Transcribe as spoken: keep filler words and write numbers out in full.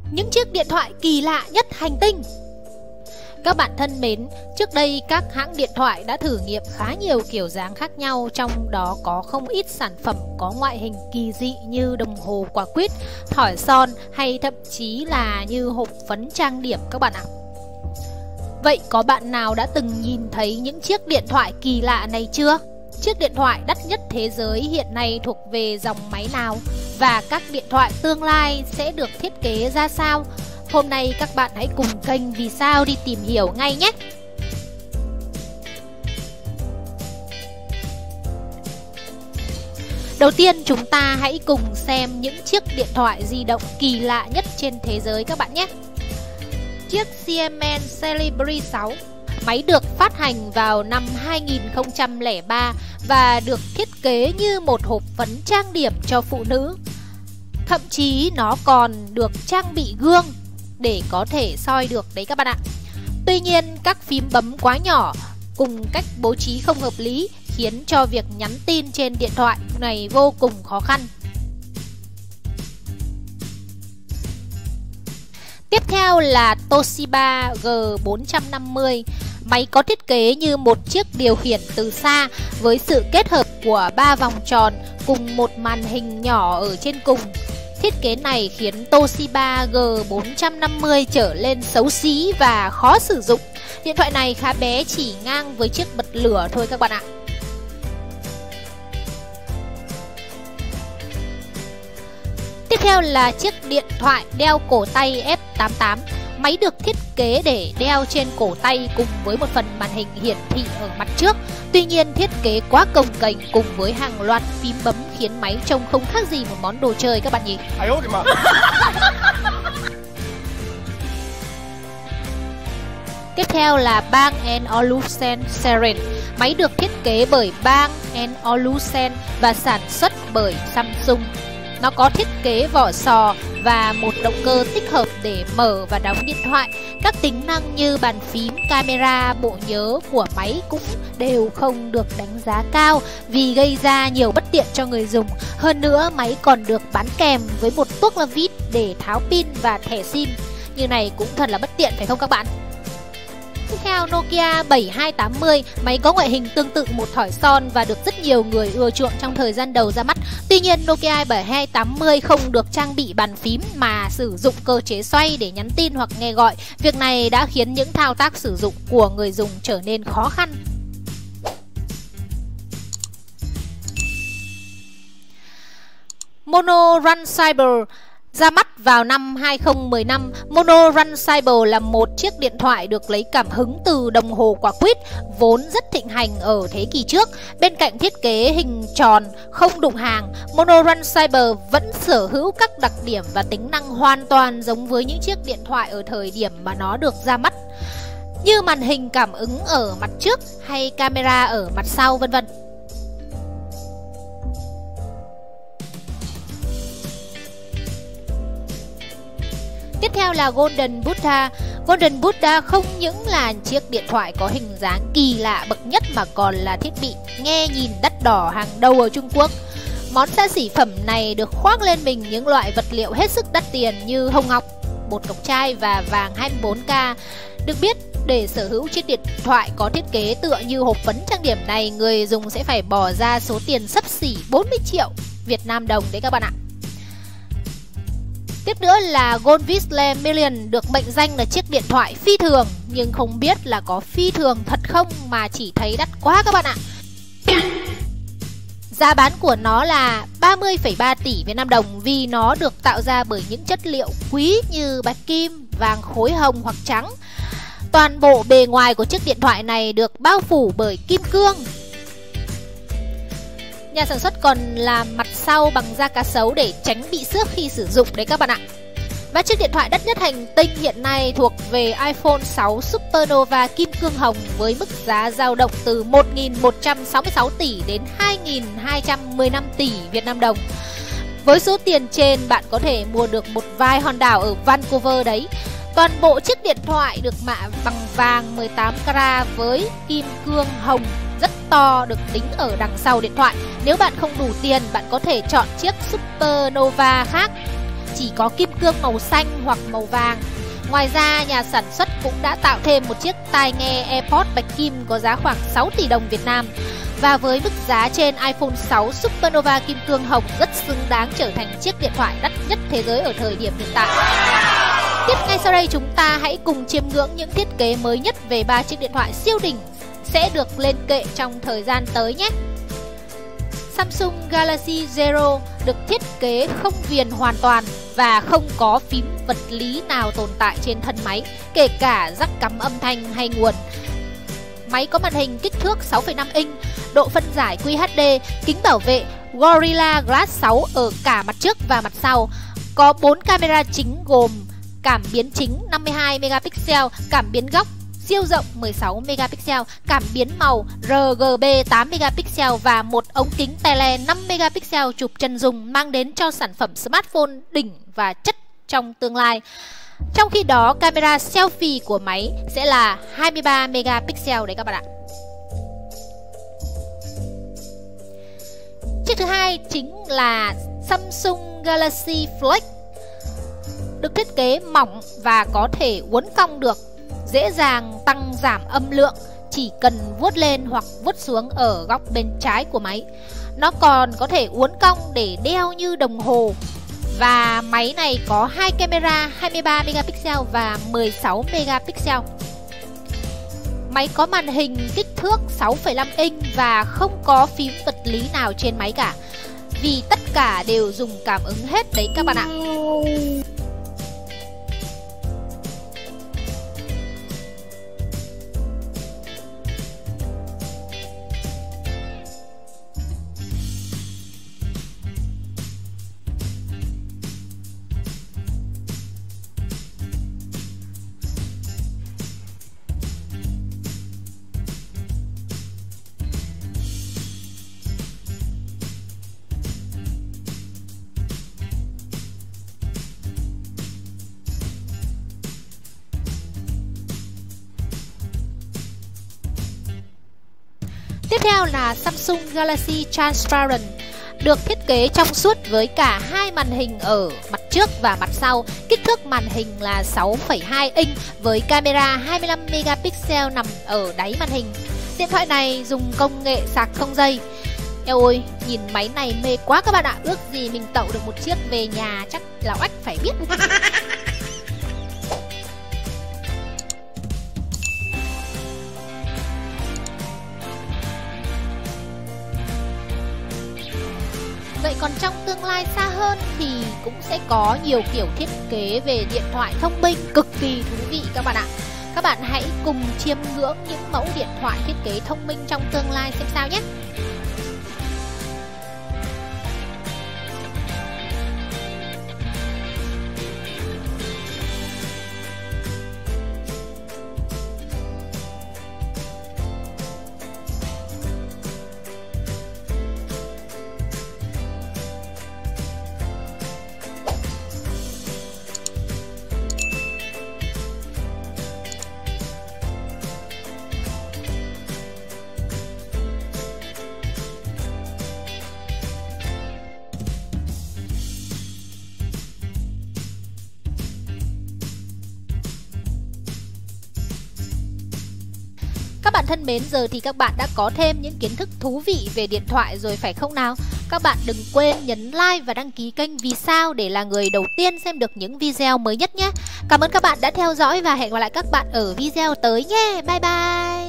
những chiếc điện thoại kỳ lạ nhất hành tinh. Các bạn thân mến, trước đây các hãng điện thoại đã thử nghiệm khá nhiều kiểu dáng khác nhau, trong đó có không ít sản phẩm có ngoại hình kỳ dị như đồng hồ quả quýt, thỏi son hay thậm chí là như hộp phấn trang điểm các bạn ạ. Vậy có bạn nào đã từng nhìn thấy những chiếc điện thoại kỳ lạ này chưa? Chiếc điện thoại đắt nhất thế giới hiện nay thuộc về dòng máy nào? Và các điện thoại tương lai sẽ được thiết kế ra sao? Hôm nay các bạn hãy cùng kênh Vì Sao đi tìm hiểu ngay nhé! Đầu tiên chúng ta hãy cùng xem những chiếc điện thoại di động kỳ lạ nhất trên thế giới các bạn nhé! Chiếc Siemens Celebrity sáu. Máy được phát hành vào năm hai nghìn không trăm lẻ ba và được thiết kế như một hộp phấn trang điểm cho phụ nữ. Thậm chí nó còn được trang bị gương để có thể soi được đấy các bạn ạ. Tuy nhiên các phím bấm quá nhỏ cùng cách bố trí không hợp lý khiến cho việc nhắn tin trên điện thoại này vô cùng khó khăn. Tiếp theo là Toshiba G bốn năm mươi. Máy có thiết kế như một chiếc điều khiển từ xa với sự kết hợp của ba vòng tròn cùng một màn hình nhỏ ở trên cùng. Thiết kế này khiến Toshiba G bốn năm mươi trở lên xấu xí và khó sử dụng. Điện thoại này khá bé, chỉ ngang với chiếc bật lửa thôi các bạn ạ. Tiếp theo là chiếc điện thoại đeo cổ tay F tám tám. Máy được thiết kế để đeo trên cổ tay cùng với một phần màn hình hiển thị ở mặt trước. Tuy nhiên thiết kế quá cồng kềnh cùng với hàng loạt phím bấm khiến máy trông không khác gì một món đồ chơi các bạn nhỉ. Tiếp theo là Bang and Olufsen Seren. Máy được thiết kế bởi Bang and Olufsen và sản xuất bởi Samsung. Nó có thiết kế vỏ sò và một động cơ tích hợp để mở và đóng điện thoại. Các tính năng như bàn phím, camera, bộ nhớ của máy cũng đều không được đánh giá cao vì gây ra nhiều bất tiện cho người dùng. Hơn nữa, máy còn được bán kèm với một tuốc la vít để tháo pin và thẻ SIM. Như này cũng thật là bất tiện phải không các bạn? Tiếp theo Nokia bảy hai tám mươi. Máy có ngoại hình tương tự một thỏi son và được rất nhiều người ưa chuộng trong thời gian đầu ra mắt. Tuy nhiên Nokia bảy hai tám mươi không được trang bị bàn phím mà sử dụng cơ chế xoay để nhắn tin hoặc nghe gọi. Việc này đã khiến những thao tác sử dụng của người dùng trở nên khó khăn. Mono Run Cyber. Ra mắt vào năm hai nghìn không trăm mười lăm, Mono Run Cyber là một chiếc điện thoại được lấy cảm hứng từ đồng hồ quả quýt, vốn rất thịnh hành ở thế kỷ trước. Bên cạnh thiết kế hình tròn, không đụng hàng, Mono Run Cyber vẫn sở hữu các đặc điểm và tính năng hoàn toàn giống với những chiếc điện thoại ở thời điểm mà nó được ra mắt, như màn hình cảm ứng ở mặt trước hay camera ở mặt sau vân vân. Tiếp theo là Golden Buddha. Golden Buddha không những là chiếc điện thoại có hình dáng kỳ lạ bậc nhất mà còn là thiết bị nghe nhìn đắt đỏ hàng đầu ở Trung Quốc. Món xa xỉ phẩm này được khoác lên mình những loại vật liệu hết sức đắt tiền như hồng ngọc, bột ngọc trai và vàng hai mươi bốn K. Được biết, để sở hữu chiếc điện thoại có thiết kế tựa như hộp phấn trang điểm này, người dùng sẽ phải bỏ ra số tiền xấp xỉ bốn mươi triệu Việt Nam đồng đấy các bạn ạ. Tiếp nữa là Goldwhistle Million, được mệnh danh là chiếc điện thoại phi thường, nhưng không biết là có phi thường thật không mà chỉ thấy đắt quá các bạn ạ. Giá bán của nó là ba mươi phẩy ba tỷ Việt Nam đồng vì nó được tạo ra bởi những chất liệu quý như bạch kim, vàng khối hồng hoặc trắng. Toàn bộ bề ngoài của chiếc điện thoại này được bao phủ bởi kim cương. Nhà sản xuất còn làm mặt sau bằng da cá sấu để tránh bị xước khi sử dụng đấy các bạn ạ. Và chiếc điện thoại đắt nhất hành tinh hiện nay thuộc về iPhone sáu Supernova kim cương hồng với mức giá dao động từ một nghìn một trăm sáu mươi sáu tỷ đến hai nghìn hai trăm mười lăm tỷ Việt Nam đồng. Với số tiền trên, bạn có thể mua được một vài hòn đảo ở Vancouver đấy. Toàn bộ chiếc điện thoại được mạ bằng vàng mười tám carat với kim cương hồng rất to được đính ở đằng sau điện thoại. Nếu bạn không đủ tiền, bạn có thể chọn chiếc Supernova khác. chỉ có kim cương màu xanh hoặc màu vàng. Ngoài ra, nhà sản xuất cũng đã tạo thêm một chiếc tai nghe AirPods bạch kim có giá khoảng sáu tỷ đồng Việt Nam. Và với mức giá trên, iPhone sáu Supernova kim cương hồng rất xứng đáng trở thành chiếc điện thoại đắt nhất thế giới ở thời điểm hiện tại. Tiếp ngay sau đây, chúng ta hãy cùng chiêm ngưỡng những thiết kế mới nhất về ba chiếc điện thoại siêu đỉnh sẽ được lên kệ trong thời gian tới nhé. Samsung Galaxy Zero được thiết kế không viền hoàn toàn và không có phím vật lý nào tồn tại trên thân máy, kể cả jack cắm âm thanh hay nguồn. Máy có màn hình kích thước sáu phẩy năm inch, độ phân giải Q H D, kính bảo vệ Gorilla Glass sáu ở cả mặt trước và mặt sau. Có bốn camera chính gồm cảm biến chính năm mươi hai megapixel, cảm biến góc siêu rộng mười sáu megapixel, cảm biến màu R G B tám megapixel và một ống kính tele năm megapixel chụp chân dung, mang đến cho sản phẩm smartphone đỉnh và chất trong tương lai. Trong khi đó, camera selfie của máy sẽ là hai mươi ba megapixel đấy các bạn ạ. Chiếc thứ hai chính là Samsung Galaxy Flex, được thiết kế mỏng và có thể uốn cong được, dễ dàng tăng giảm âm lượng chỉ cần vuốt lên hoặc vuốt xuống ở góc bên trái của máy. Nó còn có thể uốn cong để đeo như đồng hồ. Và máy này có hai camera hai mươi ba megapixel và mười sáu megapixel. Máy có màn hình kích thước sáu phẩy năm inch và không có phím vật lý nào trên máy cả, vì tất cả đều dùng cảm ứng hết đấy các bạn ạ. Tiếp theo là Samsung Galaxy Transparent, được thiết kế trong suốt với cả hai màn hình ở mặt trước và mặt sau. Kích thước màn hình là sáu phẩy hai inch với camera hai mươi lăm megapixel nằm ở đáy màn hình. Điện thoại này dùng công nghệ sạc không dây. Eo ôi, nhìn máy này mê quá các bạn ạ. Ước gì mình tậu được một chiếc về nhà, chắc là oách phải biết. Vậy còn trong tương lai xa hơn thì cũng sẽ có nhiều kiểu thiết kế về điện thoại thông minh cực kỳ thú vị các bạn ạ. Các bạn hãy cùng chiêm ngưỡng những mẫu điện thoại thiết kế thông minh trong tương lai xem sao nhé. Các bạn thân mến, giờ thì các bạn đã có thêm những kiến thức thú vị về điện thoại rồi phải không nào? Các bạn đừng quên nhấn like và đăng ký kênh Vì Sao để là người đầu tiên xem được những video mới nhất nhé. Cảm ơn các bạn đã theo dõi và hẹn gặp lại các bạn ở video tới nhé. Bye bye!